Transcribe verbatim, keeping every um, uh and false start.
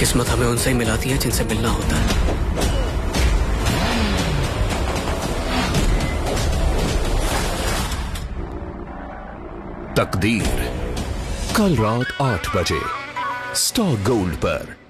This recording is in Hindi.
किस्मत हमें उनसे ही मिलाती है जिनसे मिलना होता है। तकदीर, कल रात आठ बजे स्टार गोल्ड पर।